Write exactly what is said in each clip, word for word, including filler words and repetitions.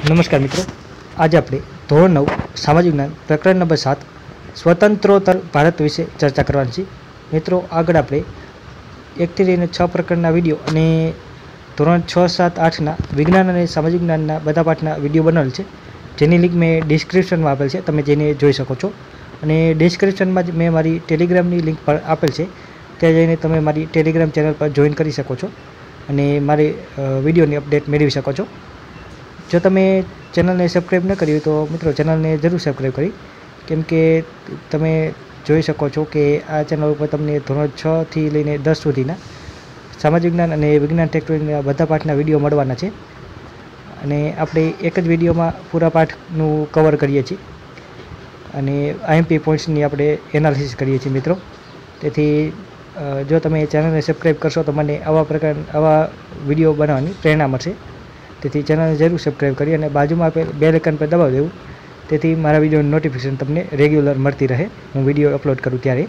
नमस्कार मित्रों, आज આપણે ધોરણ નવ સામાજિક જ્ઞાન પ્રકરણ નંબર સાત સ્વતંત્રોત્તર ભારત વિશે ચર્ચા કરવાની છે। મિત્રો આગળ આપણે એકથી લઈને છ પ્રકરણના વિડીયો અને ધોરણ છ સાત આઠના વિજ્ઞાન અને સામાજિક જ્ઞાનના બધા પાઠના વિડીયો બનાવેલ છે, જેની લિંક મેં ડિસ્ક્રિપ્શનમાં આપેલ છે, તમે જઈને જોઈ શકો છો। અને ડિસ્ક્રિપ્શનમાં જ મેં મારી ટેલિગ્રામની લિંક પર આપેલ છે, ત્યાં જઈને તમે મારી ટેલિગ્રામ ચેનલ પર જોઈન કરી શકો છો અને મારી વિડીયોની અપડેટ મેળવી શકો છો। जो तमे चैनल ने सब्सक्राइब न करी तो मित्रों चैनल ने जरूर सब्सक्राइब करी, केम के तमे जोई शको छो कि आ चैनल पर तमने धोरण छ थी लईने दस सुधीना सामाजिक ज्ञान और विज्ञान टेक्नोलॉजीना बधा पाठना विडियो मळवाना छे अने आपणे एक ज विडियोमां पूरा पाठनुं कवर करीए छीए अने आईएमपी पॉइंट्सनी आपणे एनालिसिस करीए छीए। मित्रों तेथी जो तमे चैनल ने सब्सक्राइब करशो तो मने आवा प्रकार आवा विडियो बनाववानी प्रेरणा मळशे, તેથી ચેનલને જરૂર સબસ્ક્રાઈબ કરી અને બાજુમાં આપેલ બેલ આઇકન પર દબાવી દેવું, તેથી મારા વિડીયોની નોટિફિકેશન તમને રેગ્યુલર મળતી રહે હું વિડીયો અપલોડ કરું ત્યારે।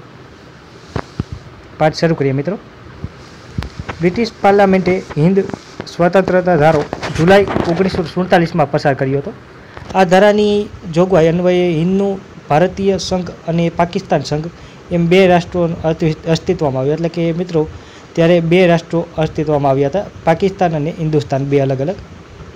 પાઠ શરૂ કરીએ મિત્રો। બ્રિટિશ પાર્લામેન્ટે હિન્દ સ્વતંત્રતા ધારો જુલાઈ ઓગણીસો સુડતાલીસમાં પસાર કર્યો હતો। આ ધારાની જોગવાઈ અન્વયે હિન્દનું ભારતીય સંઘ અને પાકિસ્તાન સંઘ એમ બે રાષ્ટ્રો અસ્તિત્વમાં આવ્યા, એટલે કે મિત્રો ત્યારે બે રાષ્ટ્રો અસ્તિત્વમાં આવ્યા હતા, પાકિસ્તાન અને હિન્દુસ્તાન બે અલગ અલગ।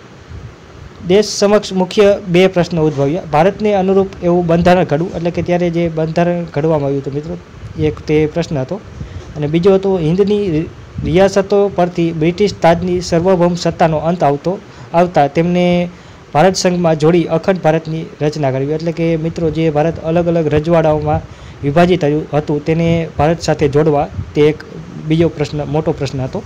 देश समक्ष मुख्य बे प्रश्न उद्भव्या। भारत ने अनुरूप एवं बंधारण घड़વું, એટલે કે ત્યારે જે બંધારણ ઘડવામાં આવ્યું હતું મિત્રો, એક તે પ્રશ્ન હતો અને બીજો હતો હિન્દની રિયાસતો પરથી બ્રિટિશ તાજની સાર્વભૌમ સત્તાનો અંત આવતો આવતા તેમને ભારત સંઘમાં જોડી અખંડ ભારતની રચના કરવી, એટલે કે મિત્રો જે ભારત અલગ અલગ રજવાડાઓમાં વિભાજિત હતું તેને ભારત સાથે જોડવા તે એક બીજો પ્રશ્ન મોટો પ્રશ્ન હતો।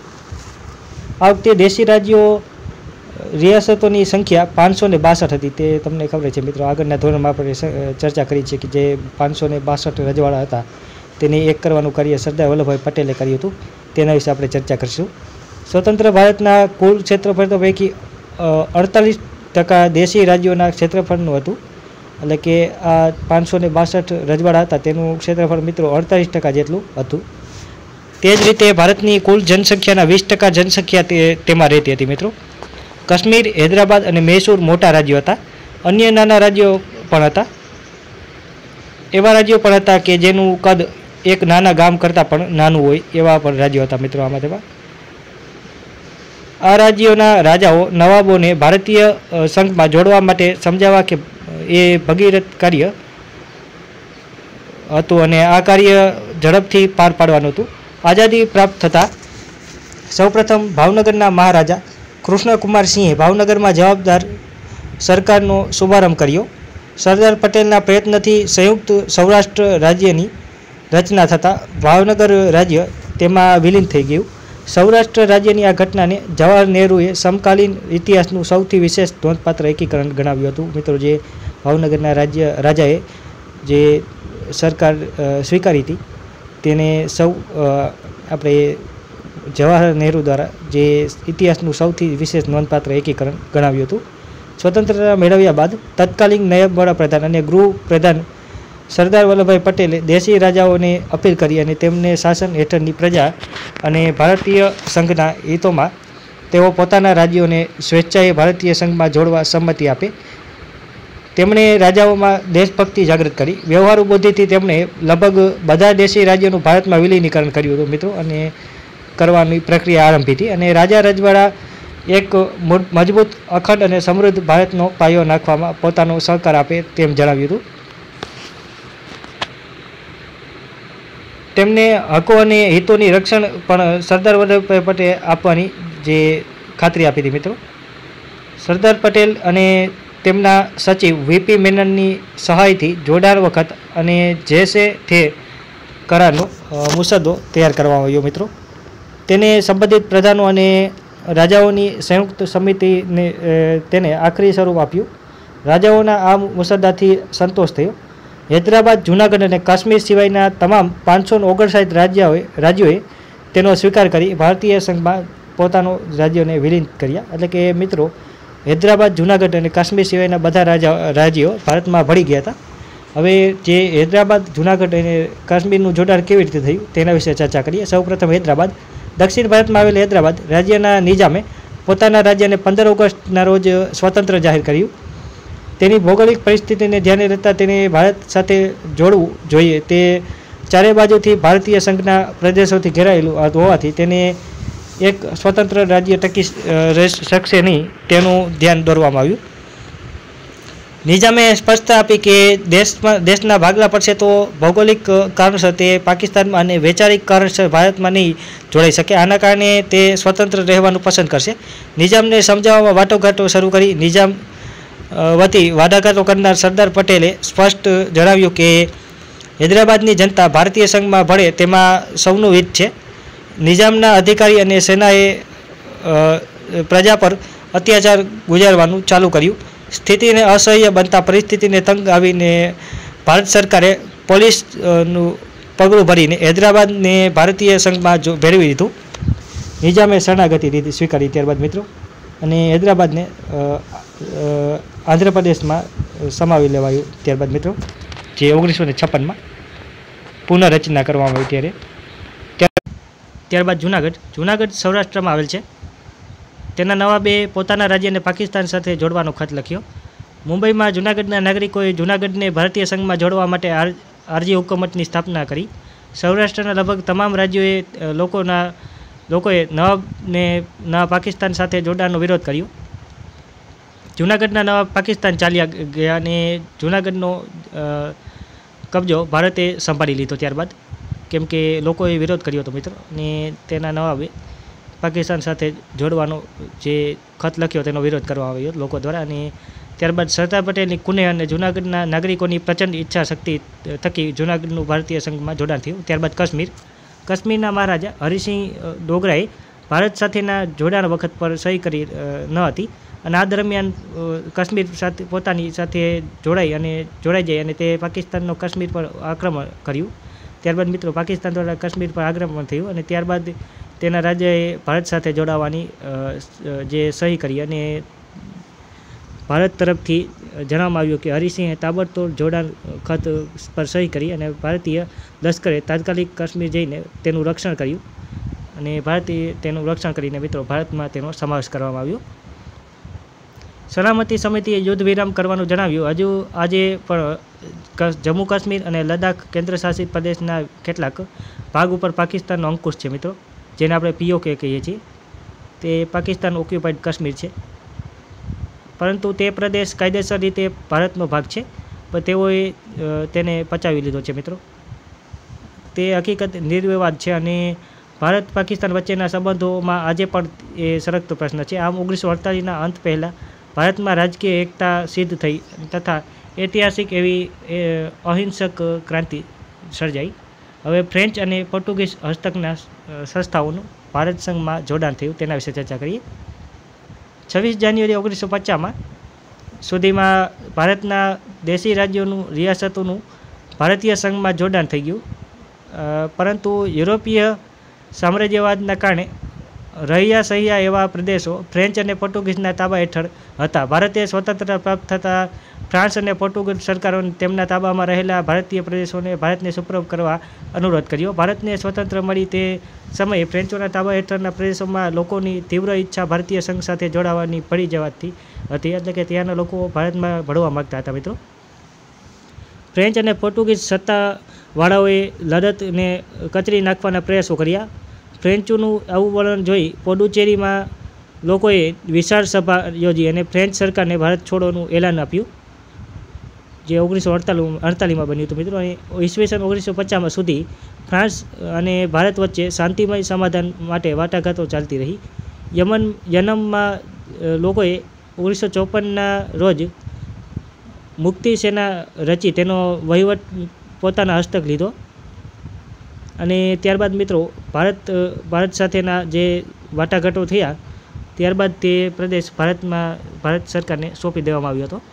આ વખતે દેશી રાજ્યો रियासतों संख्या पांच सौ ने बासठ थी, ते तमने खबर है मित्रों, आगळना धोरणमां आपणे चर्चा करी है कि जे पांच सौ ने बासठ रजवाड़ा हता तेने एक करवानुं कार्य सरदार वल्लभभाई पटेले कर्युं हतुं, तेना विषे आपणे चर्चा करीशुं। स्वतंत्र भारतना कुल क्षेत्रफळ तो पैकी अड़तालीस टका देशी राज्योना क्षेत्रफळनुं हतुं, એટલે કે આ પાંચસો ને બાસઠ રજવાડા હતા તેનું ક્ષેત્રફળ મિત્રો અડતાલીસ ટકા જેટલું હતું। તે જ રીતે ભારતની કુલ જનસંખ્યાના વીસ ટકા જનસંખ્યા તે તેમાં રહેતી હતી મિત્રો। काश्मीर, हैदराबाद और मैसूर मोटा राज्यों था, अन्य नाना राज्यों पण हता, एवा राज्यों पण हता के जेनुं कद एक नाना गाम करता पण नानुं होय एवा पण राज्यों हता मित्रों। आमां तेमां आ राज्योना राजाओ नवाबोने भारतीय संघमां जोड़वा माटे समजावा के ए भगीरथ कार्य हतुं अने आ कार्य झड़पथी पार पाडवानुं हतुं। आजादी प्राप्त थता सौप्रथम भावनगरना महाराजा कृष्ण कुमार सिंह भावनगर में जवाबदार सरकार नो शुभारंभ कर्यो। सरदार पटेलना प्रयत्नथी संयुक्त सौराष्ट्र राज्यनी रचना थता भावनगर राज्य तेमां विलीन थई गयुं। सौराष्ट्र राज्यनी आ घटनाने जवाहर नेहरूले समकालीन इतिहासनुं सौथी विशेष नोंधपात्र एकीकरण गणाव्युं हतुं। मित्रों जे भावनगरना राज्य राजाए जे सरकार स्वीकारी थी तेने सौ आपणे जवाहर नेहरू द्वारा जे इतिहासनुं सौथी विशेष नोंधपात्र एकीकरण गणाव्युं हतुं। स्वतंत्रता मेळव्या बाद तत्कालीन नायब वडाप्रधान अने गृह प्रधान सरदार वल्लभभाई पटेले देशी राजाओने अपील करी अने तेमने शासन हेठळनी प्रजा अने भारतीय संघना हितोमां तेओ पोताना राज्योने स्वेच्छाए भारतीय संघमां जोड़वा संमति आपे। तेमणे राजाओमां देशभक्ति जागृत करी। व्यवहारु बुद्धिथी तेमणे लगभग बधा देशी राज्योनुं भारतमां विलीनीकरण कर्युं हतुं मित्रों अने करवानी प्रक्रिया आरंभी थी अने राजा रजवाड़ा एक मजबूत अखंड और समृद्ध भारतनो पायो नाखवामां पोतानो सहकार आपे तेम जणाव्युं हतुं। तेमने हको अने हितोनी रक्षण पण सरदार वल्लभभाई पटेल आपवानी जे खातरी आपी थी मित्रों। सरदार पटेल अने तेमना सचिव वीपी मेनननी सहायथी जोडाण वखत अने जेसे थे करारनो मुसद्दो तैयार करवामां આવ્યો मित्रों। तेने संबंधित प्रधानों अने राजाओनी संयुक्त समिति ने तेने आखरी स्वरूप आप्युं। राजाओना आ मुसद्दाथी संतोष थयो। हैदराबाद, जूनागढ़ अने काश्मीर सिवायना तमाम पांच सौ ओगणसाठ राज्योए राज्योए तेनो स्वीकार करी भारतीय संघमां पोतानो राज्योने विलीन कर्या। एटले के मित्रों हैदराबाद, जूनागढ़ अने काश्मीर सिवायना बधा राजा राज्यो भारतमां भળી ગયા હતા। હવે જે हैदराबाद, जूनागढ़ अने काश्मीरनुं જોડાણ કેવી રીતે થયું તેના વિશે ચર્ચા કરીએ। સૌપ્રથમ हैदराबाद दक्षिण भारत में आवेल हैदराबाद राज्यना निजामे પોતાના રાજ્યને પંદર ઓગસ્ટના રોજ સ્વતંત્ર જાહેર કર્યું. તેની ભૌગોલિક પરિસ્થિતિને ધ્યાને લેતા તેને ભારત સાથે જોડવું જોઈએ. તે ચારે બાજુથી ભારતીય સંઘના પ્રદેશોથી ઘેરાયેલું હોવાથી તેને એક સ્વતંત્ર રાજ્ય ટકી શકશે નહીં તેનું ધ્યાન દોરવામાં આવ્યું. નિઝામે સ્પષ્ટતા આપી કે દેશમાં દેશના ભાગલા પડશે તો ભૌગોલિક કારણસર તે પાકિસ્તાનમાં અને વૈચારિક કારણસર ભારતમાં નહીં જોડાઈ શકે. આના કારણે તે સ્વતંત્ર રહેવાનું પસંદ કરશે. નિઝામને સમજાવવામાં વાટાઘાટો શરૂ કરી. નિઝામ વતી વાટાઘાટો કરનાર સરદાર પટેલે સ્પષ્ટ જણાવ્યું કે હૈદરાબાદની જનતા ભારતીય સંઘમાં ભળે તેમાં સૌનું હિત છે. નિઝામના અધિકારી અને સેનાએ પ્રજા પર અત્યાચાર ગુજારવાનું ચાલુ કર્યું. સ્થિતિને અસહ્ય બનતા પરિસ્થિતિને તંગ આવીને ભારત સરકારે પોલીસનું પગલું ભરીને હૈદરાબાદને ભારતીય સંઘમાં જો ભેળવી દીધું. નિઝામે શરણાગતિ દીધી સ્વીકારી ત્યારબાદ મિત્રો અને હૈદરાબાદને આંધ્રપ્રદેશમાં સમાવી લેવાયું ત્યારબાદ મિત્રો, જે ઓગણીસો ને છપ્પનમાં પુનઃરચના કરવામાં આવી ત્યારે. ત્યારબાદ જૂનાગઢ જૂનાગઢ સૌરાષ્ટ્રમાં આવેલ છે. તેના નવાબે પોતાના રાજ્યને પાકિસ્તાન સાથે જોડવાનો ખત લખ્યો. મુંબઈમાં જૂનાગઢના નાગરિકોએ જૂનાગઢને ભારતીય સંઘમાં જોડવા માટે આર આરજી હુકુમતની સ્થાપના કરી. સૌરાષ્ટ્રના લગભગ તમામ રાજ્યોએ લોકોના લોકોએ નવાબને નવા પાકિસ્તાન સાથે જોડાવાનો વિરોધ કર્યો. જૂનાગઢના નવાબ પાકિસ્તાન ચાલ્યા ગયા અને જૂનાગઢનો કબજો ભારતે સંભાળી લીધો ત્યારબાદ, કેમ કે લોકોએ વિરોધ કર્યો હતો મિત્રો. અને તેના નવાબે પાકિસ્તાન સાથે જોડવાનો જે ખત લખ્યો તેનો વિરોધ કરવામાં આવ્યો લોકો દ્વારા. અને ત્યારબાદ સરદાર પટેલની કુને અને જૂનાગઢના નાગરિકોની પ્રચંડ ઈચ્છા શક્તિ થકી જૂનાગઢનું ભારતીય સંઘમાં જોડાણ થયું. ત્યારબાદ કાશ્મીર કાશ્મીરના મહારાજા હરિસિંહ ડોગરાએ ભારત સાથેના જોડાણ વખત પર સહી કરી ન હતી અને આ દરમિયાન કાશ્મીર સાથે પોતાની સાથે જોડાઈ અને જોડાઈ જાય અને તે પાકિસ્તાનનો કાશ્મીર પર આક્રમણ કર્યું. ત્યારબાદ મિત્રો પાકિસ્તાન દ્વારા કાશ્મીર પર આક્રમણ થયું અને ત્યારબાદ તેના રાજ્યએ ભારત સાથે જોડાવાની જે સહી કરી અને ભારત તરફથી જણાવવામાં આવ્યું કે હરિસિંહે તાબડતોડ જોડાણ ખત પર સહી કરી અને ભારતીય લશ્કરે તાત્કાલિક કાશ્મીર જઈને તેનું રક્ષણ કર્યું અને ભારતીય તેનું રક્ષણ કરીને મિત્રો ભારતમાં તેનો સમાવેશ કરવામાં આવ્યો. સલામતી સમિતિએ યુદ્ધ વિરામ કરવાનું જણાવ્યું. હજુ આજે પણ જમ્મુ કાશ્મીર અને લદ્દાખ કેન્દ્રશાસિત પ્રદેશના કેટલાક ભાગ ઉપર પાકિસ્તાનનો અંકુશ છે મિત્રો, જેને આપણે પીઓકે કહીએ છીએ. તે પાકિસ્તાન ઓક્યુપાઈડ કાશ્મીર છે, પરંતુ તે પ્રદેશ કાયદેસર રીતે ભારતનો ભાગ છે, પણ તેઓએ તેને પચાવી લીધો છે મિત્રો. તે હકીકત નિર્વિવાદ છે અને ભારત પાકિસ્તાન વચ્ચેના સંબંધોમાં આજે પણ એ સરકતો પ્રશ્ન છે. આમ ઓગણીસો અડતાલીસના અંત પહેલાં ભારતમાં રાજકીય એકતા સિદ્ધ થઈ તથા ઐતિહાસિક એવી અહિંસક ક્રાંતિ સર્જાઈ. હવે ફ્રેન્ચ અને પોર્ટુગીઝ હસ્તકના સંસ્થાઓનું ભારત સંઘમાં જોડાણ થયું તેના વિશે ચર્ચા કરીએ. છવ્વીસ જાન્યુઆરી ઓગણીસો પચાસમાં સુધીમાં ભારતના દેશી રાજ્યોનું રિયાસતોનું ભારતીય સંઘમાં જોડાણ થઈ ગયું, પરંતુ યુરોપીય સામ્રાજ્યવાદના કારણે રહ્યા સહ્યા એવા પ્રદેશો ફ્રેન્ચ અને પોર્ટુગીઝના તાબા હેઠળ હતા. ભારતે સ્વતંત્રતા પ્રાપ્ત થતાં ફ્રાન્સ અને પોર્ટુગીઝ સરકારોને તેમના તાબામાં રહેલા ભારતીય પ્રદેશોને ભારતને સુપ્રત કરવા અનુરોધ કર્યો. ભારતને સ્વતંત્ર મળી તે સમયે ફ્રેન્ચોના તાબા હેઠળના પ્રદેશોમાં લોકોની તીવ્ર ઈચ્છા ભારતીય સંઘ સાથે જોડાવાની પડી જવાથી હતી, એટલે કે ત્યાંના લોકો ભારતમાં ભળવા માગતા હતા મિત્રો. ફ્રેન્ચ અને પોર્ટુગીઝ સત્તાવાળાઓએ લડતને કચરી નાખવાના પ્રયાસો કર્યા. ફ્રેન્ચોનું આવું વલણ જોઈ પોડુચેરીમાં લોકોએ વિશાળ સભા યોજી અને ફ્રેન્ચ સરકારને ભારત છોડોનું એલાન આપ્યું, જે ઓગણીસો અડતાલીસ અડતાલીસમાં બન્યું હતું મિત્રો. અને ઈસવીસન ઓગણીસો પચાસમાં સુધી ફ્રાન્સ અને ભારત વચ્ચે શાંતિમય સમાધાન માટે વાટાઘાટો ચાલતી રહી. યમન યમનમાં લોકોએ ઓગણીસો ચોપનના રોજ મુક્તિ સેના રચી તેનો વહીવટ પોતાના હસ્તક લીધો અને ત્યારબાદ મિત્રો ભારત ભારત સાથેના જે વાટાઘાટો થયા ત્યારબાદ તે પ્રદેશ ભારતમાં ભારત સરકારને સોંપી દેવામાં આવ્યો હતો.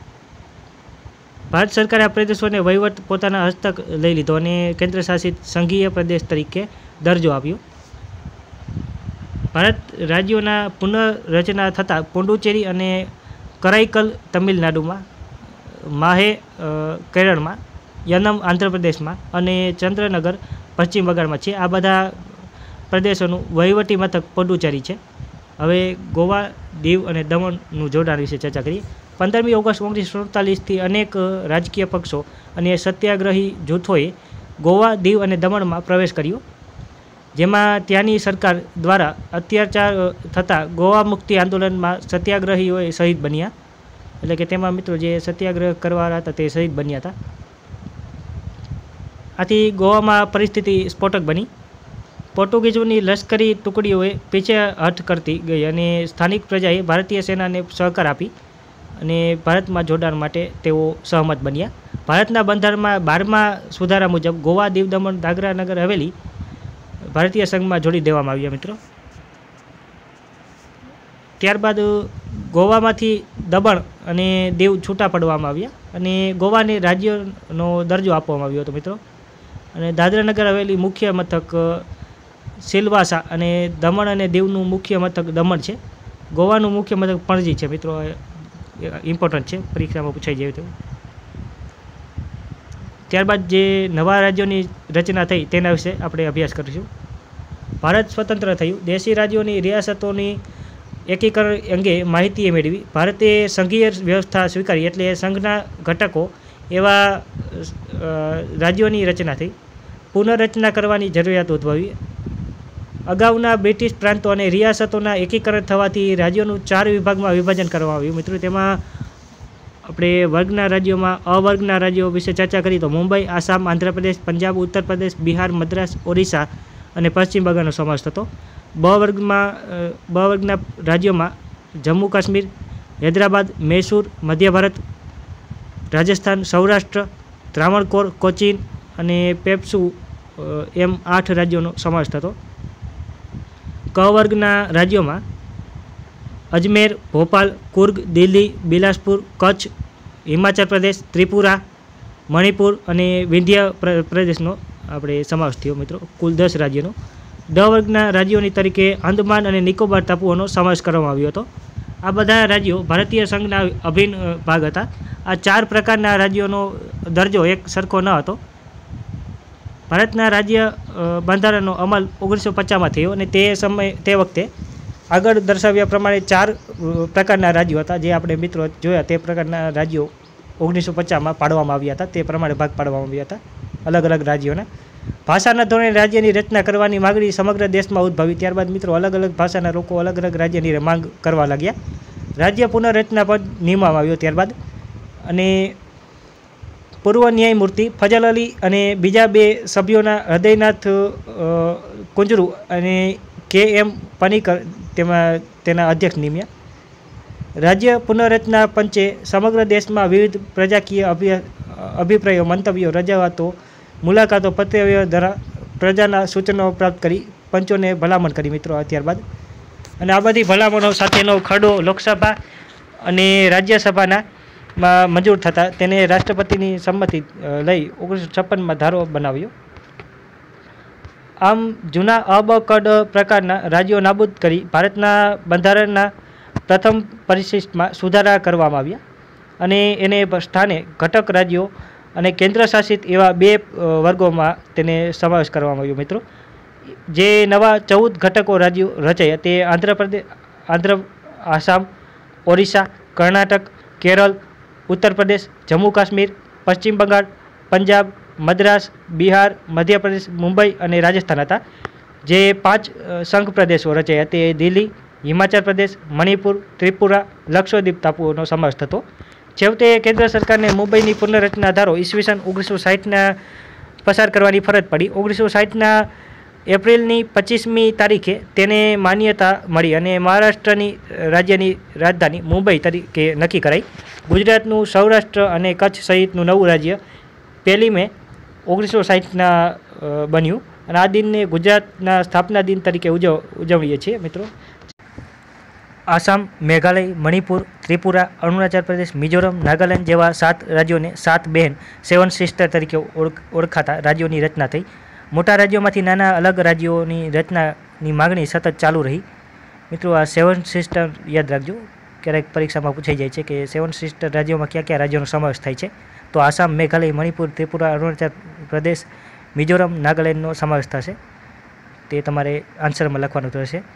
ભારત સરકારે આ પ્રદેશોને વહીવટ પોતાના હસ્તક લઈ લીધો અને કેન્દ્રશાસિત સંઘીય પ્રદેશ તરીકે દરજ્જો આપ્યો. ભારત રાજ્યોના પુનઃરચના થતાં પોંડુચેરી અને કરાઈકલ તમિલનાડુમાં, માહે કેરળમાં, યનમ આંધ્રપ્રદેશમાં અને ચંદ્રનગર પશ્ચિમ બંગાળમાં છે. આ બધા પ્રદેશોનું વહીવટી મથક પોંડુચેરી છે. હવે ગોવા, દીવ અને દમણનું જોડાણ વિશે ચર્ચા કરીએ. પંદરમી ઓગસ્ટ ઓગણીસો સુડતાલીસથી અનેક રાજકીય પક્ષો અને સત્યાગ્રહી જૂથોએ ગોવા, દીવ અને દમણમાં પ્રવેશ કર્યો, જેમાં ત્યાંની સરકાર દ્વારા અત્યાચાર થતાં ગોવા મુક્તિ આંદોલનમાં સત્યાગ્રહીઓએ શહીદ બન્યા. એટલે કે તેમાં મિત્રો જે સત્યાગ્રહ કરવાના હતા તે શહીદ બન્યા હતા. આથી ગોવામાં પરિસ્થિતિ સ્ફોટક બની. પોર્ટુગીઝોની લશ્કરી ટુકડીઓએ પીછેહઠ કરતી ગઈ અને સ્થાનિક પ્રજાએ ભારતીય સેનાને સહકાર આપી અને ભારતમાં જોડાણ માટે તેઓ સહમત બન્યા. ભારતના બંધારણમાં બારમા સુધારા મુજબ ગોવા, દીવ, દમણ, દાદરા નગર હવેલી ભારતીય સંઘમાં જોડી દેવામાં આવ્યા મિત્રો. ત્યારબાદ ગોવામાંથી દમણ અને દીવ છૂટા પાડવામાં આવ્યા અને ગોવાને રાજ્યનો દરજ્જો આપવામાં આવ્યો હતો મિત્રો. અને દાદરા નગર હવેલી મુખ્ય મથક સિલવાસા અને દમણ અને દીવનું મુખ્ય મથક દમણ છે. ગોવાનું મુખ્ય મથક પણજી છે મિત્રો. ઇમ્પોર્ટન્ટ છે, પરીક્ષામાં પૂછાઈ જાય તો. ત્યારબાદ જે નવા રાજ્યોની રચના થઈ તેના વિશે આપણે અભ્યાસ કરીશું. ભારત સ્વતંત્ર થયું. દેશી રાજ્યોની રિયાસતોની એકીકરણ અંગે માહિતી મેળવી. ભારતે સંઘીય વ્યવસ્થા સ્વીકારી એટલે સંઘના ઘટકો એવા રાજ્યોની રચના થઈ. પુનઃરચના કરવાની જરૂરિયાત ઉદ્ભવી. અગાઉના બ્રિટિશ પ્રાંતો અને રિયાસતોના એકીકરણ થવાથી રાજ્યોનું ચાર વિભાગમાં વિભાજન કરવામાં આવ્યું મિત્રો. તેમાં આપણે વર્ગના રાજ્યોમાં અવર્ગના રાજ્યો વિશે ચર્ચા કરી તો મુંબઈ, આસામ, આંધ્રપ્રદેશ, પંજાબ, ઉત્તર પ્રદેશ, બિહાર, મદ્રાસ, ઓરિસ્સા અને પશ્ચિમ બંગાળનો સમાવેશ થતો. બ વર્ગમાં બ વર્ગના રાજ્યોમાં જમ્મુ કાશ્મીર, હૈદરાબાદ, મૈસૂર, મધ્ય ભારત, રાજસ્થાન, સૌરાષ્ટ્ર, ત્રાવણકોર, કોચીન અને પેપ્સુ એમ આઠ રાજ્યોનો સમાવેશ થતો. ક વર્ગના રાજ્યોમાં અજમેર, ભોપાલ, કુર્ગ, દિલ્હી, બિલાસપુર, કચ્છ, હિમાચલ પ્રદેશ, ત્રિપુરા, મણિપુર અને વિંધ્ય પ્રદેશનો આપણે સમાવેશ થયો મિત્રો. કુલ દસ રાજ્યોનો. ડ વર્ગના રાજ્યોની તરીકે અંદમાન અને નિકોબાર ટાપુઓનો સમાવેશ કરવામાં આવ્યો હતો. આ બધા રાજ્યો ભારતીય સંઘના અભિન્ન ભાગ હતા. આ ચાર પ્રકારના રાજ્યોનો દરજ્જો એક સરખો ન હતો. ભારતના રાજ્ય બંધારણનો અમલ ઓગણીસો પચાસમાં થયો અને તે સમય તે વખતે આગળ દર્શાવ્યા પ્રમાણે ચાર પ્રકારના રાજ્યો હતા. જે આપણે મિત્રો જોયા તે પ્રકારના રાજ્યો ઓગણીસો પચાસમાં પાડવામાં આવ્યા હતા. તે પ્રમાણે ભાગ પાડવામાં આવ્યા હતા અલગ અલગ રાજ્યોના. ભાષાના ધોરણે રાજ્યની રચના કરવાની માગણી સમગ્ર દેશમાં ઉદ્ભવી. ત્યારબાદ મિત્રો અલગ અલગ ભાષાના લોકો અલગ અલગ રાજ્યની માંગ કરવા લાગ્યા. રાજ્ય પુનઃરચના પદ નિમવામાં આવ્યો ત્યારબાદ. અને પૂર્વ ન્યાયમૂર્તિ ફજલ અલી અને બીજા બે સભ્યોના હૃદયનાથ કુંજરુ અને કે એમ પનીકર તેમાં તેના અધ્યક્ષ નિમ્યા. રાજ્ય પુનઃરચના પંચે સમગ્ર દેશમાં વિવિધ પ્રજાકીય અભિપ્રાયો, મંતવ્યો, રજૂઆતો, મુલાકાતો, પત્રવ્યવહાર દ્વારા પ્રજાના સૂચનો પ્રાપ્ત કરી પંચોને ભલામણ કરી મિત્રો. ત્યારબાદ અને આ બધી ભલામણો સાથેનો ખરડો લોકસભા અને રાજ્યસભાના માં મંજૂર થતાં તેને રાષ્ટ્રપતિની સંમતિ લઈ ઓગણીસો છપ્પનમાં ધારો બનાવ્યો. આમ જૂના અ બ ક ડ પ્રકારના રાજ્યો નાબૂદ કરી ભારતના બંધારણના પ્રથમ પરિશિષ્ટમાં સુધારા કરવામાં આવ્યા અને એને સ્થાને ઘટક રાજ્યો અને કેન્દ્ર શાસિત એવા બે વર્ગોમાં તેને સમાવેશ કરવામાં આવ્યો મિત્રો. જે નવા ચૌદ ઘટકો રાજ્યો રચાયા તે આંધ્રપ્રદેશ, આંધ્ર, આસામ, ઓરિસ્સા, કર્ણાટક, કેરળ, ઉત્તર પ્રદેશ, જમ્મુ કાશ્મીર, પશ્ચિમ બંગાળ, પંજાબ, મદ્રાસ, બિહાર, મધ્યપ્રદેશ, મુંબઈ અને રાજસ્થાન હતા. જે પાંચ સંઘ પ્રદેશો રચાયા તે દિલ્હી, હિમાચલ પ્રદેશ, મણિપુર, ત્રિપુરા, લક્ષદ્વીપ ટાપુઓનો સમાવેશ થતો. છેવટે કેન્દ્ર સરકારને મુંબઈની પુનઃરચના ધારો ઈસવીસન ઓગણીસો સાઠના પસાર કરવાની ફરજ પડી. ઓગણીસો સાઠના એપ્રિલની પચીસમી તારીખે તેને માન્યતા મળી અને મહારાષ્ટ્રની રાજ્યની રાજધાની મુંબઈ તરીકે નક્કી કરાઈ. ગુજરાતનું સૌરાષ્ટ્ર અને કચ્છ સહિતનું નવું રાજ્ય પહેલી મે ઓગણીસો સાઠના બન્યું અને આ દિનને ગુજરાતના સ્થાપના દિન તરીકે ઉજવ ઉજવીએ છીએ મિત્રો. આસામ, મેઘાલય, મણિપુર, ત્રિપુરા, અરુણાચલ પ્રદેશ, મિઝોરમ, નાગાલેન્ડ જેવા સાત રાજ્યોને સાત બહેન સેવન સિસ્ટર તરીકે ઓળખાતા રાજ્યોની રચના થઈ. મોટા રાજ્યોમાંથી નાના અલગ રાજ્યોની રચનાની માગણી સતત ચાલુ રહી મિત્રો. આ સેવન સિસ્ટર યાદ રાખજો, ક્યારેક પરીક્ષામાં પૂછાઈ જાય છે કે સેવન સિસ્ટર રાજ્યોમાં કયા કયા રાજ્યોનો સમાવેશ થાય છે. તો આસામ, મેઘાલય, મણિપુર, ત્રિપુરા, અરુણાચલ પ્રદેશ, મિઝોરમ, નાગાલેન્ડનો સમાવેશ થશે. તે તમારે આન્સરમાં લખવાનું રહેશે.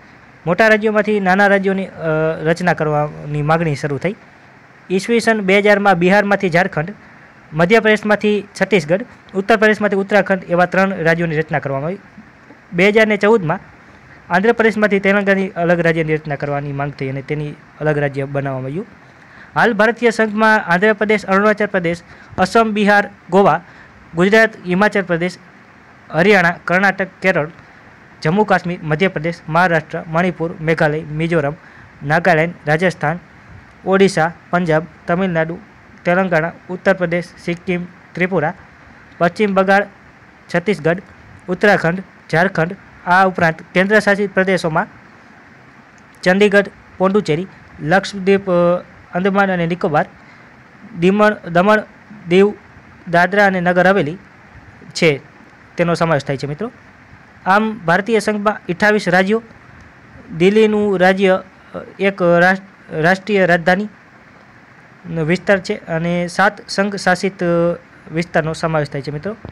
મોટા રાજ્યોમાંથી નાના રાજ્યોની રચના કરવાની માગણી શરૂ થઈ। ઈસવીસન બે હજારમાં બિહારમાંથી ઝારખંડ, મધ્યપ્રદેશમાંથી છત્તીસગઢ, ઉત્તર પ્રદેશમાંથી ઉત્તરાખંડ એવા ત્રણ રાજ્યોની રચના કરવામાં આવી। બે હજાર ને ચૌદમાં આંધ્રપ્રદેશમાંથી તેલંગાણાની અલગ રાજ્યની રચના કરવાની માંગ થઈ અને તેની અલગ રાજ્ય બનાવવામાં આવ્યું। હાલ ભારતીય સંઘમાં આંધ્રપ્રદેશ, અરુણાચલ પ્રદેશ, અસમ, બિહાર, ગોવા, ગુજરાત, હિમાચલ પ્રદેશ, હરિયાણા, કર્ણાટક, કેરળ, જમ્મુ કાશ્મીર, મધ્યપ્રદેશ, મહારાષ્ટ્ર, મણિપુર, મેઘાલય, મિઝોરમ, નાગાલેન્ડ, રાજસ્થાન, ઓડિશા, પંજાબ, તમિલનાડુ, તેલંગાણા, ઉત્તર પ્રદેશ, સિક્કિમ, ત્રિપુરા, પશ્ચિમ બંગાળ, છત્તીસગઢ, ઉત્તરાખંડ, ઝારખંડ, આ ઉપરાંત કેન્દ્ર શાસિત પ્રદેશોમાં ચંદીગઢ, પોંડુચેરી, લક્ષદ્વીપ, અંદમાન અને નિકોબાર, દીમણ, દમણ, દીવ, દાદરા અને નગર હવેલી છે તેનો સમાવેશ થાય છે મિત્રો। આમ ભારતીય સંઘમાં અઠ્ઠાવીસ રાજ્યો, દિલ્હીનું રાજ્ય એક રાષ્ટ્રીય રાજધાની વિસ્તાર છે અને સાત સંઘ શાસિત વિસ્તારનો સમાવેશ થાય છે મિત્રો।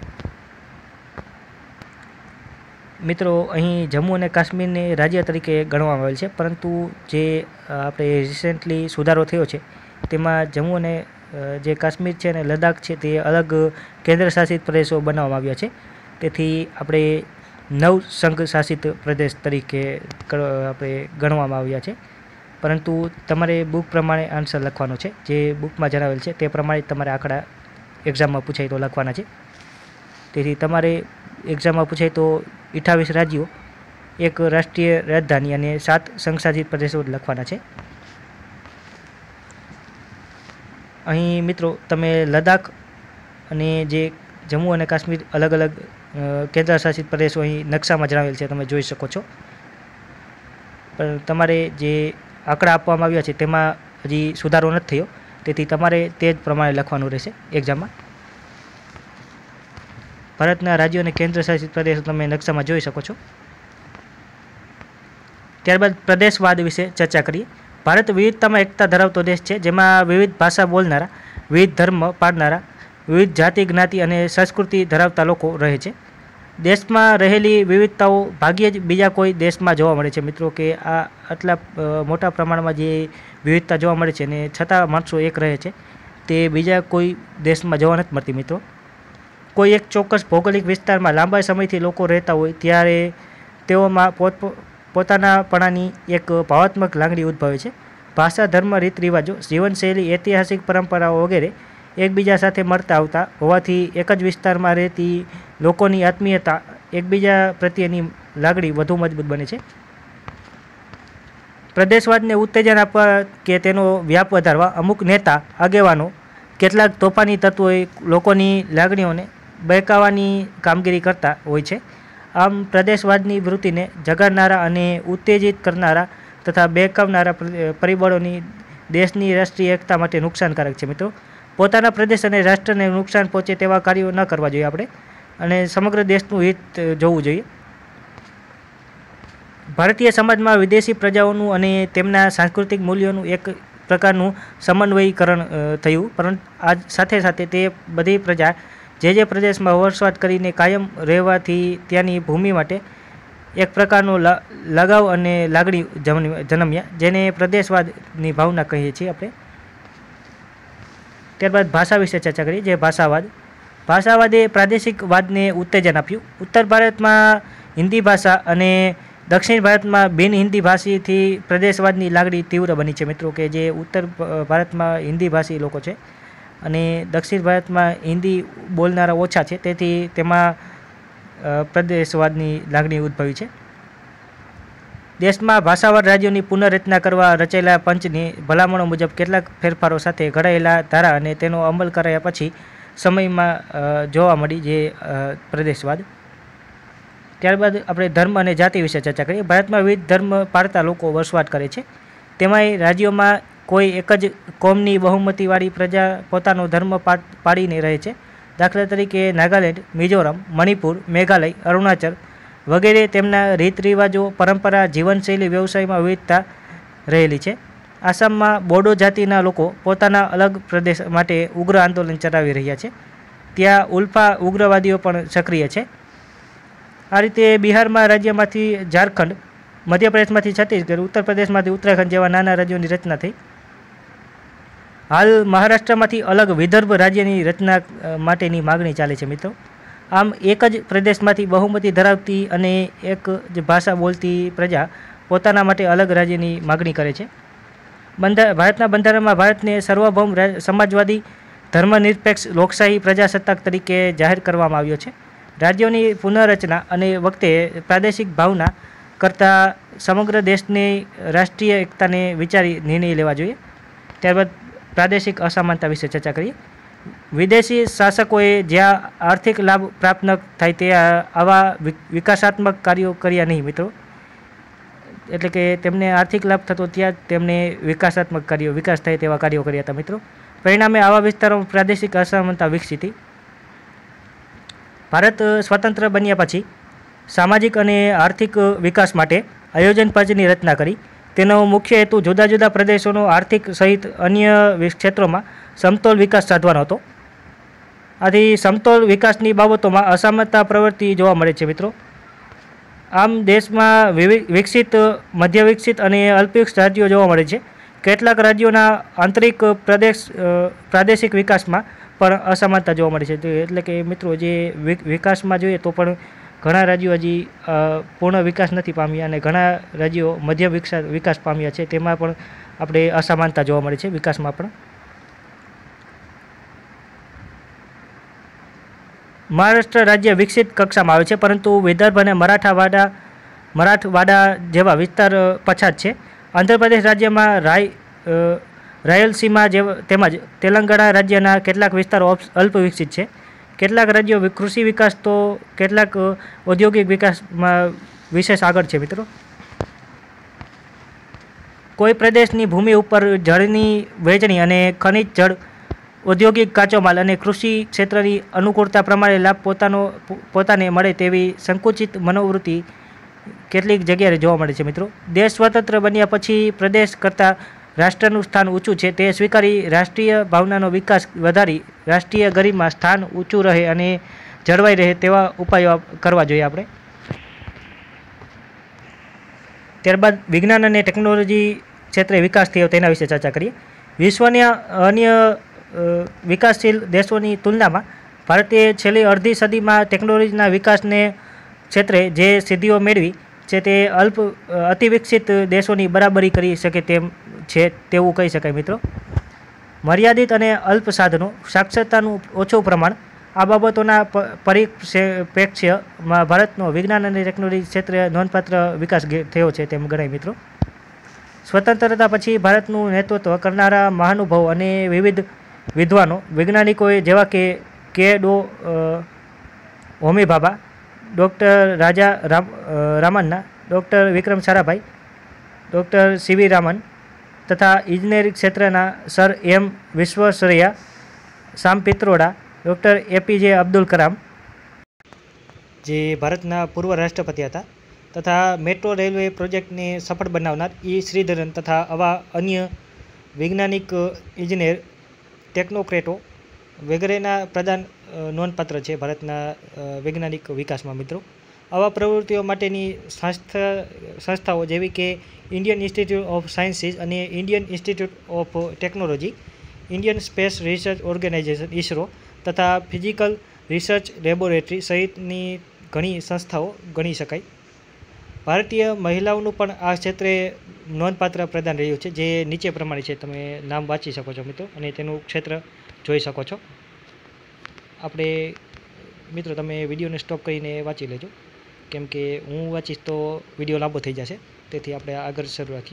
મિત્રો અહીં જમ્મુ અને કાશ્મીરને રાજ્ય તરીકે ગણવામાં આવેલ છે, પરંતુ જે આપણે રિસેન્ટલી સુધારો થયો છે તેમાં જમ્મુ અને જે કાશ્મીર છે અને લદ્દાખ છે તે અલગ કેન્દ્ર શાસિત પ્રદેશો બનાવવામાં આવ્યા છે। તેથી આપણે નવ સંઘ શાસિત પ્રદેશ તરીકે આપણે ગણવામાં આવ્યા છે, પરંતુ તમારે બુક પ્રમાણે આન્સર લખવાનો છે। જે બુકમાં જણાવેલ છે તે પ્રમાણે તમારે આંકડા એક્ઝામમાં પૂછાય તો લખવાના છે। તેથી તમારે એક્ઝામમાં પૂછાય તો અઠ્ઠાવીસ રાજ્યો, એક રાષ્ટ્રીય રાજધાની અને સાત સંઘશાસિત પ્રદેશો લખવાના છે। અહીં મિત્રો તમે લદ્દાખ અને જે જમ્મુ અને કાશ્મીર અલગ અલગ કેન્દ્ર શાસિત પ્રદેશો અહીં નકશામાં જણાવેલ છે, તમે જોઈ શકો છો। પણ તમારે જે આંકડા આપવામાં આવ્યા છે તેમાં હજી સુધારો નથી થયો, તેથી તમારે તે જ પ્રમાણે લખવાનું રહેશે એક્ઝામમાં। ભારતના રાજ્યો અને કેન્દ્ર શાસિત પ્રદેશો તમે નકશામાં જોઈ શકો છો। ત્યારબાદ પ્રદેશવાદ વિશે ચર્ચા કરીએ। ભારત વિવિધતામાં એકતા ધરાવતો દેશ છે, જેમાં વિવિધ ભાષા બોલનારા, વિવિધ ધર્મ પાળનારા, વિવિધ જાતિ, જ્ઞાતિ અને સંસ્કૃતિ ધરાવતા લોકો રહે છે। દેશમાં રહેલી વિવિધતાઓ ભાગ્યે જ બીજા કોઈ દેશમાં જોવા મળે છે મિત્રો, કે આ આટલા મોટા પ્રમાણમાં જે વિવિધતા જોવા મળે છે અને છતાં માણસો એક રહે છે, તે બીજા કોઈ દેશમાં જોવા નથી મળતી મિત્રો। કોઈ એક ચોક્કસ ભૌગોલિક વિસ્તારમાં લાંબા સમયથી લોકો રહેતા હોય ત્યારે તેઓમાં પોત પોતાનાપણાની એક ભાવાત્મક લાગણી ઉદ્ભવે છે। ભાષા, ધર્મ, રીત રિવાજો, જીવનશૈલી, ઐતિહાસિક પરંપરાઓ વગેરે એકબીજા સાથે મળતા આવતા હોવાથી એક જ વિસ્તારમાં રહેતી લોકોની આત્મીયતા, એકબીજા પ્રત્યેની લાગણી વધુ મજબૂત બને છે। પ્રદેશવાદને ઉત્તેજન આપવા કે તેનો વ્યાપ વધારવા અમુક નેતા, આગેવાનો, કેટલાક તોફાની તત્વોએ લોકોની લાગણીઓને બહેકાવવાની કામગીરી કરતા હોય છે। આમ પ્રદેશવાદની વૃત્તિને જગાડનારા અને ઉત્તેજિત કરનારા તથા બહેકાવનારા પરિબળોની દેશની રાષ્ટ્રીય એકતા માટે નુકસાનકારક છે મિત્રો। પોતાના પ્રદેશ અને રાષ્ટ્રને નુકસાન પહોંચે તેવા કાર્યો ન કરવા જોઈએ આપણે, અને સમગ્ર દેશનું હિત જોવું જોઈએ। ભારતીય સમાજમાં વિદેશી પ્રજાઓનું અને તેમના સાંસ્કૃતિક મૂલ્યોનું એક પ્રકારનું સમન્વયીકરણ થયું, પરંતુ આ સાથે સાથે તે બધી પ્રજા જે જે પ્રદેશમાં વસવાટ કરીને કાયમ રહેવાથી ત્યાંની ભૂમિ માટે એક પ્રકારનો લગાવ અને લાગણી જન્મ્યા, જેને પ્રદેશવાદની ભાવના કહીએ છીએ આપણે। ત્યારબાદ ભાષા વિશે ચર્ચા કરીએ। જે ભાષાવાદ ભાષાવાદે પ્રાદેશિક વાદને ઉત્તેજન આપ્યું। ઉત્તર ભારતમાં હિન્દી ભાષા અને દક્ષિણ ભારતમાં બિન હિન્દી ભાષીથી પ્રદેશવાદની લાગણી તીવ્ર બની છે મિત્રો, કે જે ઉત્તર ભારતમાં હિન્દી ભાષી લોકો છે અને દક્ષિણ ભારતમાં હિન્દી બોલનારા ઓછા છે, તેથી તેમાં પ્રદેશવાદની લાગણી ઉદ્ભવી છે। દેશમાં ભાષાવાર રાજ્યોની પુનઃરચના કરવા રચાયેલા પંચની ભલામણો મુજબ કેટલાક ફેરફારો સાથે ઘડાયેલા ધારા અને તેનો અમલ કરાયા પછી સમયમાં જોવા મળી જે પ્રદેશવાદ। ત્યારબાદ આપણે ધર્મ અને જાતિ વિશે ચર્ચા કરીએ। ભારતમાં વિવિધ ધર્મ પાળતા લોકો વસવાટ કરે છે, તેમાંય રાજ્યોમાં કોઈ એક જ કોમની બહુમતીવાળી પ્રજા પોતાનો ધર્મ પાળીને રહે છે। દાખલા તરીકે નાગાલેન્ડ, મિઝોરમ, મણિપુર, મેઘાલય, અરુણાચલ વગેરે તેમના રીત રિવાજો, પરંપરા, જીવનશૈલી, વ્યવસાયમાં વિવિધતા રહેલી છે। આસામમાં બોડો જાતિના લોકો પોતાના અલગ પ્રદેશ માટે ઉગ્ર આંદોલન ચલાવી રહ્યા છે, ત્યાં ઉલ્ફા ઉગ્રવાદીઓ પણ સક્રિય છે। આ રીતે બિહારમાં રાજ્યમાંથી ઝારખંડ મધ્યપ્રદેશમાંથી છત્તીસગઢ, ઉત્તર પ્રદેશમાંથી ઉત્તરાખંડ જેવા નાના રાજ્યોની રચના થઈ. હાલ મહારાષ્ટ્રમાંથી અલગ વિદર્ભ રાજ્યની રચના માટેની માગણી ચાલે છે મિત્રો. આમ એક જ પ્રદેશમાંથી બહુમતી ધરાવતી અને એક જ ભાષા બોલતી પ્રજા પોતાના માટે અલગ રાજ્યની માગણી કરે છે. બંધાર ભારતના બંધારણમાં ભારતને સર્વભૌમ સમાજવાદી ધર્મનિરપેક્ષ લોકશાહી પ્રજાસત્તાક તરીકે જાહેર કરવામાં આવ્યો છે. રાજ્યોની પુનઃરચના અને વખતે પ્રાદેશિક ભાવના કરતાં સમગ્ર દેશની રાષ્ટ્રીય એકતાને વિચારી નિર્ણય લેવા જોઈએ. ત્યારબાદ પ્રાદેશિક અસમાનતા વિશે ચર્ચા કરીએ. વિદેશી શાસકોએ જ્યાં આર્થિક લાભ પ્રાપ્ત ન થાય તે આવા વિકાસાત્મક કાર્યો કર્યા નહીં મિત્રો. એટલે કે તેમને આર્થિક લાભ થતો ત્યાં તેમને વિકાસાત્મક કાર્યો વિકાસ થાય તેવા કાર્યો કર્યા હતા મિત્રો. પરિણામે આવા વિસ્તારોમાં પ્રાદેશિક અસમાનતા વિકસી હતી. ભારત સ્વતંત્ર બન્યા પછી સામાજિક અને આર્થિક વિકાસ માટે આયોજન પંચની રચના કરી. તેનો મુખ્ય હેતુ જુદા જુદા પ્રદેશોનો આર્થિક સહિત અન્ય ક્ષેત્રોમાં સમતોલ વિકાસ સાધવાનો હતો. આથી સમતોલ વિકાસની બાબતોમાં અસમાનતા પ્રવૃત્તિ જોવા મળે છે મિત્રો. આમ દેશમાં વિકસિત, મધ્ય વિકસિત અને અલ્પવિકસિત રાજ્યો જોવા મળે છે. કેટલાક રાજ્યોના આંતરિક પ્રદેશ પ્રાદેશિક વિકાસમાં પણ અસમાનતા જોવા મળે છે. એટલે કે મિત્રો જે વિકાસમાં જોઈએ તો પણ ઘણા રાજ્યો હજી પૂર્ણ વિકાસ નથી પામ્યા અને ઘણા રાજ્યો મધ્ય વિકાસ વિકાસ પામ્યા છે. તેમાં પણ આપણે અસમાનતા જોવા મળે છે વિકાસમાં પણ. મહારાષ્ટ્ર રાજ્ય વિકસિત કક્ષામાં આવે છે, પરંતુ વિદર્ભ અને મરાઠાવાડા મરાઠવાડા જેવા વિસ્તાર પછાત છે. આંધ્રપ્રદેશ રાજ્યમાં રાય રાયલસીમા જેવા તેમજ તેલંગાણા રાજ્યના કેટલાક વિસ્તારો અલ્પ વિકસિત છે. કેટલાક રાજ્યો કૃષિ વિકાસ તો કેટલાક ઔદ્યોગિક વિકાસમાં વિશેષ આગળ છે મિત્રો. કોઈ પ્રદેશની ભૂમિ ઉપર જળની વહેંચણી અને ખનિજ જળ, ઔદ્યોગિક કાચો માલ અને કૃષિ ક્ષેત્રની અનુકૂળતા પ્રમાણે લાભ પોતાનો પોતાને મળે તેવી સંકુચિત મનોવૃત્તિ કેટલીક જગ્યાએ જોવા મળે છે મિત્રો. દેશ સ્વતંત્ર બન્યા પછી પ્રદેશ કરતાં રાષ્ટ્રનું સ્થાન ઊંચું છે તે સ્વીકારી રાષ્ટ્રીય ભાવનાનો વિકાસ વધારી રાષ્ટ્રીય ગરિમા સ્થાન ઊંચું રહે અને જળવાઈ રહે તેવા ઉપાયો કરવા જોઈએ આપણે. ત્યારબાદ વિજ્ઞાન અને ટેકનોલોજી ક્ષેત્રે વિકાસ થયો તેના વિશે ચર્ચા કરીએ. વિશ્વના અન્ય વિકાસશીલ દેશોની તુલનામાં ભારતે છેલ્લી અડધી સદીમાં ટેકનોલોજીના વિકાસને ક્ષેત્રે જે સિદ્ધિઓ મેળવી છે તે અલ્પ અતિવિકસિત દેશોની બરાબરી કરી શકે તેમ છે તેવું કહી શકાય મિત્રો. મર્યાદિત અને અલ્પ સાધનો, સાક્ષરતાનું ઓછું પ્રમાણ આ બાબતોના પરિપ્રેક્ષ્યમાં ભારતનો વિજ્ઞાન અને ટેકનોલોજી ક્ષેત્રે નોંધપાત્ર વિકાસ થયો છે તેમ ગણાય મિત્રો. સ્વતંત્રતા પછી ભારતનું નેતૃત્વ કરનારા મહાનુભાવો અને વિવિધ વિદ્વાનો વૈજ્ઞાનિકોએ જેવા કે કે ડો Homi Bhabha, doctor Raja Ram Ramanna, doctor Vikram Sarabhai, doctor CV Raman તથા ઇજનેરી ક્ષેત્રના sir M Visvesvaraya, Sam Pitroda, doctor APJ Abdul Kalam જે ભારતના પૂર્વ રાષ્ટ્રપતિ હતા, તથા મેટ્રો રેલવે પ્રોજેક્ટને સફળ બનાવનાર ઈ શ્રીધરન તથા આવા અન્ય વૈજ્ઞાનિક, ઇજનેર, ટેકનોક્રેટો વગેરેના પ્રદાન નોંધપાત્ર છે ભારતના વૈજ્ઞાનિક વિકાસમાં મિત્રો. આવા પ્રવૃત્તિઓ માટેની સંસ્થા સંસ્થાઓ જેવી કે ઇન્ડિયન ઇન્સ્ટિટ્યૂટ ઓફ સાયન્સીસ અને Indian institute of technology, Indian space research organisation ISRO તથા ફિઝિકલ રિસર્ચ લેબોરેટરી સહિતની ઘણી સંસ્થાઓ ગણી શકાય. ભારતીય મહિલાઓનું પણ આ ક્ષેત્રે નોંધપાત્ર પ્રદાન રહ્યું છે જે નીચે પ્રમાણે છે. તમે નામ વાંચી શકો છો મિત્રો અને તેનું ક્ષેત્ર જોઈ શકો છો. આપણે મિત્રો તમે વિડીયોને સ્ટોપ કરીને વાંચી લેજો, કેમ કે હું વાંચીશ તો વિડીયો લાંબો થઈ જશે, તેથી આપણે આગળ શરૂ રાખીએ.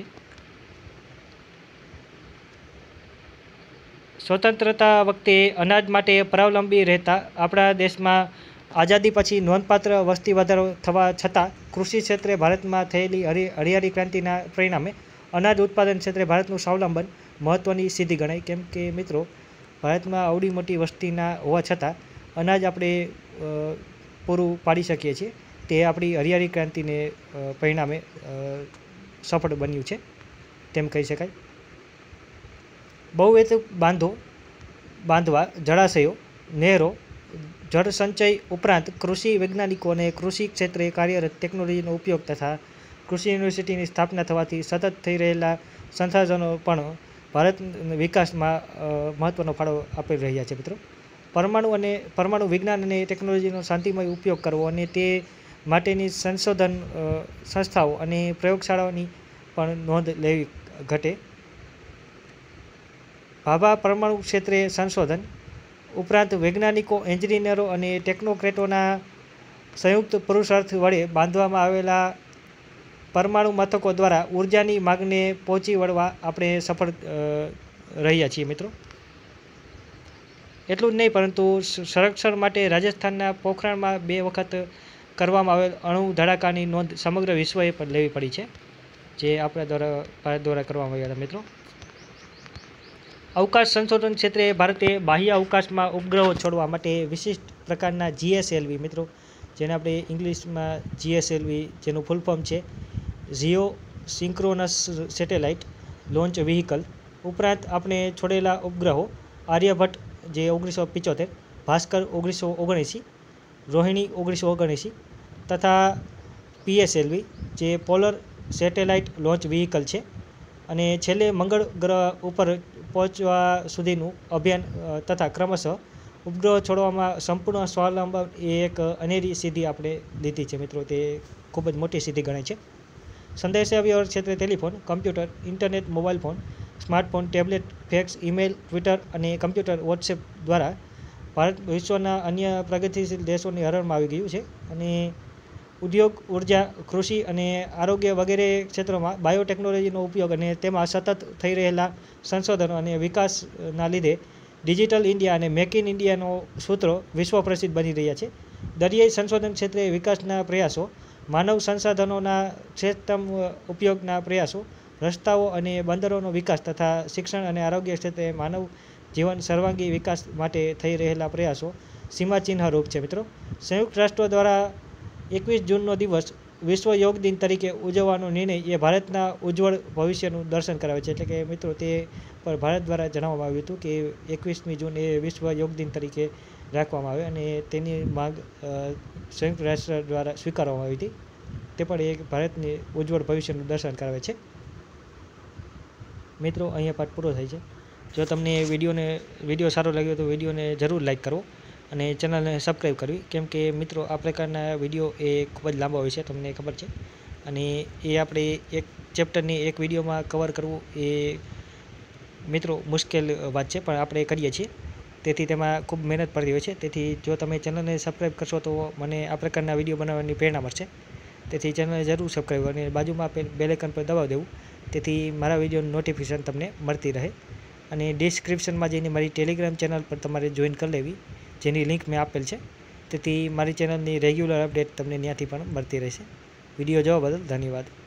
સ્વતંત્રતા વખતે અનાજ માટે પરાવલંબી રહેતા આપણા દેશમાં આઝાદી પછી નોંધપાત્ર વસ્તી વધારો થવા છતાં કૃષિ ક્ષેત્રે ભારતમાં થયેલી હરી હરિયાળી ક્રાંતિના પરિણામે અનાજ ઉત્પાદન ક્ષેત્રે ભારતનું સ્વાવલંબન મહત્ત્વની સિદ્ધિ ગણાય. કેમ કે મિત્રો ભારતમાં આવડી મોટી વસ્તીના હોવા છતાં અનાજ આપણે પૂરું પાડી શકીએ છીએ તે આપણી હરિયાળી ક્રાંતિને પરિણામે સફળ બન્યું છે તેમ કહી શકાય. બહુહેતુક બાંધો બાંધવા જળાશયો, નહેરો, જળસંચય ઉપરાંત કૃષિ વૈજ્ઞાનિકો અને કૃષિ ક્ષેત્રે કાર્યરત ટેકનોલોજીનો ઉપયોગ તથા કૃષિ યુનિવર્સિટીની સ્થાપના થવાથી સતત થઈ રહેલા સંસાધનો પણ ભારત વિકાસમાં મહત્ત્વનો ફાળો આપી રહ્યા છે મિત્રો. પરમાણુ અને પરમાણુ વિજ્ઞાન અને ટેકનોલોજીનો શાંતિમય ઉપયોગ કરવો અને તે માટેની સંશોધન સંસ્થાઓ અને પ્રયોગશાળાઓની પણ નોંધ લેવી ઘટે. ભાભા પરમાણુ ક્ષેત્રે સંશોધન ઉપરાંત વૈજ્ઞાનિકો, એન્જિનિયરો અને ટેકનોક્રેટોના સંયુક્ત પુરુષાર્થ વડે બાંધવામાં આવેલા પરમાણુ મથકો દ્વારા ઉર્જાની માગને પહોંચી વળવા આપણે સફળ રહ્યા છીએ મિત્રો. એટલું જ નહીં પરંતુ સંરક્ષણ માટે રાજસ્થાનના પોખરણમાં બે વખત કરવામાં આવેલ અણુ ધડાકાની નોંધ સમગ્ર વિશ્વએ પણ લેવી પડી છે, જે આપણા દ્વારા ભારત દ્વારા કરવામાં આવ્યા હતા મિત્રો. અવકાશ સંશોધન ક્ષેત્રે ભારતે બાહ્ય અવકાશમાં ઉપગ્રહો છોડવા માટે વિશિષ્ટ પ્રકારના જીએસએલવી મિત્રો, જેને આપણે ઇંગ્લિશમાં જીએસએલવી જેનું ફૂલ ફોર્મ છે geosynchronous satellite launch vehicle ઉપરાંત આપણે છોડેલા ઉપગ્રહો આર્યભટ્ટ જે ઓગણીસો પિચોતેર, ભાસ્કર ઓગણીસો ઓગણએંસી, રોહિણી ઓગણીસો ઓગણએંસી તથા પીએસએલવી જે પોલર સેટેલાઇટ લોન્ચ વ્હીકલ છે અને છેલ્લે મંગળ ગ્રહ ઉપર પહોંચવા સુધીનું અભિયાન તથા ક્રમશઃ ઉપગ્રહો છોડવામાં સંપૂર્ણ સ્વાવલંબન એ એક અનેરી સિદ્ધિ આપણે લીધી છે મિત્રો. તે ખૂબ જ મોટી સિદ્ધિ ગણાય છે. સંદેશાવ્યવહાર ક્ષેત્રે telephone, computer, internet, mobile phone, smartphone, tablet, fax, email, Twitter અને કમ્પ્યુટર વોટ્સએપ દ્વારા ભારત વિશ્વના અન્ય પ્રગતિશીલ દેશોની હરોળમાં આવી ગયું છે અને ઉદ્યોગ, ઉર્જા, કૃષિ અને આરોગ્ય વગેરે ક્ષેત્રોમાં બાયોટેકનોલોજીનો ઉપયોગ અને તેમાં સતત થઈ રહેલા સંશોધનો અને વિકાસના લીધે ડિજિટલ ઇન્ડિયા અને મેક ઇન ઇન્ડિયાનો સૂત્રો વિશ્વ પ્રસિદ્ધ બની રહ્યા છે. દરિયાઈ સંશોધન ક્ષેત્રે વિકાસના પ્રયાસો, માનવ સંસાધનોના શ્રેષ્ઠતમ ઉપયોગના પ્રયાસો, રસ્તાઓ અને બંદરોનો વિકાસ તથા શિક્ષણ અને આરોગ્ય ક્ષેત્રે માનવ જીવન સર્વાંગી વિકાસ માટે થઈ રહેલા પ્રયાસો સીમાચિહ્નરૂપ છે મિત્રો. સંયુક્ત રાષ્ટ્રો દ્વારા એકવીસ જૂનનો દિવસ વિશ્વ યોગ દિન તરીકે ઉજવવાનો નિર્ણય એ ભારતના ઉજ્જવળ ભવિષ્યનું દર્શન કરાવે છે. એટલે કે મિત્રો તે પર ભારત દ્વારા જણાવવામાં આવ્યું હતું કે એકવીસમી જૂન એ વિશ્વ યોગ દિન તરીકે રાખવામાં આવે અને તેની માંગ સંયુક્ત રાષ્ટ્ર દ્વારા સ્વીકારવામાં આવી હતી. તે પણ એક ભારતની ઉજ્જવળ ભવિષ્યનું દર્શન કરાવે છે. મિત્રો અહીંયા પાઠ પૂરો થાય છે. જો તમને વિડીયોને વિડીયો સારો લાગ્યો તો વિડીયોને જરૂર લાઈક કરવો અને ચેનલને સબસ્ક્રાઈબ કરવી, કેમ કે મિત્રો આ પ્રકારના વિડીયો એ ખૂબ જ લાંબા હોય છે, તમને ખબર છે, અને એ આપણે એક ચેપ્ટરની એક વિડીયોમાં કવર કરવું એ મિત્રો મુશ્કેલ વાત છે, પણ આપણે કરીએ છીએ. તેથી તેમાં ખૂબ મહેનત પડતી હોય છે. તેથી જો તમે ચેનલને સબસ્ક્રાઈબ કરશો તો મને આ પ્રકારના વિડીયો બનાવવાની પ્રેરણા મળશે. તેથી ચેનલને જરૂર સબસ્ક્રાઈબ અને બાજુમાં આપેલ બેલ આઇકન પર દબાવી દેવું, તેથી મારા વિડીયોની નોટિફિકેશન તમને મળતી રહે. અને ડિસ્ક્રિપ્શનમાં જઈને મારી ટેલિગ્રામ ચેનલ પર તમારે જોઈન કરી લેવી, જેની લિંક મેં આપેલ છે. તેથી મારી ચેનલની રેગ્યુલર અપડેટ તમને ત્યાંથી પણ મળતી રહેશે. વિડીયો જોવા બદલ ધન્યવાદ.